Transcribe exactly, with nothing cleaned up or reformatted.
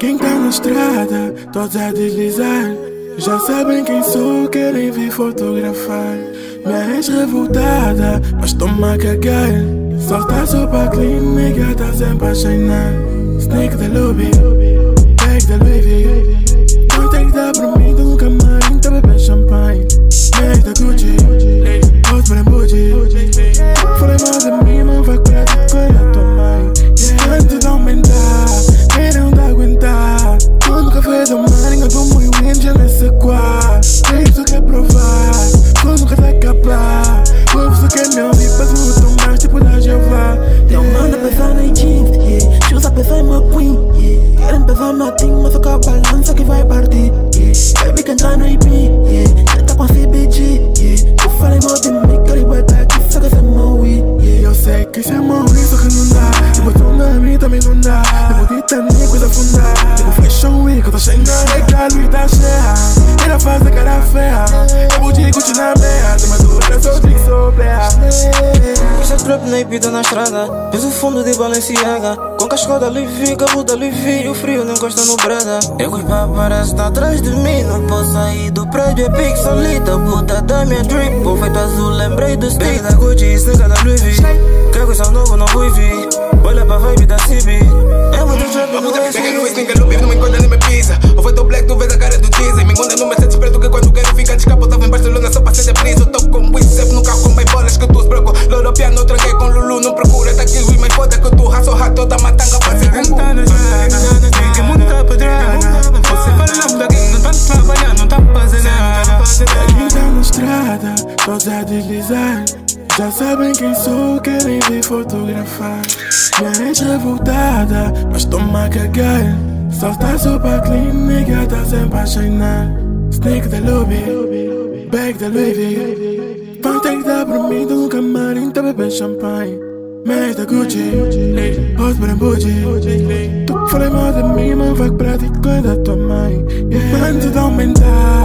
quem tá na estrada, todos a deslizar. Já sabem quem sou, querem vir fotografar. Minha ex revoltada, mas toma a cagar. Solta a sopa clean, nigga tá sempre a shinar. Sneak da lobby, bag da Louis V. Não tem que dar pra mim, tô no camarim, tá bebendo champanhe. Bag da Gucci, outro pra Bougie. Falei mal de mim, mas vai pra ti, coisa tua mãe. Antes de aumentar, querem não aguentar. Quando café da manhã, como eu entro nessa quá. É isso que é provar, quando nunca vai acabar. O povo só quer me ouvir, faz muito mais, tipo da Jeová. Eu mando pesar na jeans, yeah. Shoes a pesar my queen, yeah. Querem pesar nothing, mas a balança que vai partir, yeah. Baby que entrar no I P, yeah. Já tá com a C B G, yeah. Eu falei mal de mim, quero botar aqui, só que essa é mau, yeah. Eu sei que isso é mau, isso que não dá. Tipo, tu na mim também não dá. Eu vou ditar nem coisa fundar. Tipo, fashion week, eu tô cheio de regalo e tá cheia. Ela faz a cara feia. Eu vou te curtir na meia. Tem mais dura, só digo que sou berra. Isso é trap na I P na estrada. Fiz o fundo de Balenciaga. Com casco da Louis V, cabo da Louis V. E o frio não encosta no brada. Eu que parece tá atrás de mim. Não posso sair do prédio, é pique solita. Puta da minha drip, o feito azul, lembrei do stick. Da Gucci, sneaker da Louis V. Quer coisa nova, não vou vir. Olha pra vibe da C B. É muito trap, não é Pega no sneaker, Louis V, não me encontra nem me pisa. O feito black, tu vês a cara do diesel. Me encontra no Mercedes preto que quando quero ficar descapotado em Barcelona só pra ser preso. Tô com Wizep no carro com mais bolas que tu esproco. Loro piano, tranquei com Lulu, não procura. Tá aqui o mais foda que tu raço rato da matanga pra ser rumbo. Tá na estrada, tem que montar pedrada. Você falando daqui, não tá trabalhando, não tá fazendo nada. Quem tá na estrada, todos a deslizar. Já sabem quem sou, querem vir fotografar. Minha ex revoltada, mas toma a cagar. Solta a sopa clean, nigga tá sempre a shinar. Sneak da lobby, bag da Louis V. Não tem que dar pra mim, tô no camarim, tá bebendo champanhe. Mês da Gucci, outro pra Bougie. Tu falei mal de mim, mas vai pra ti, coisa da tua mãe. Antes de aumentar,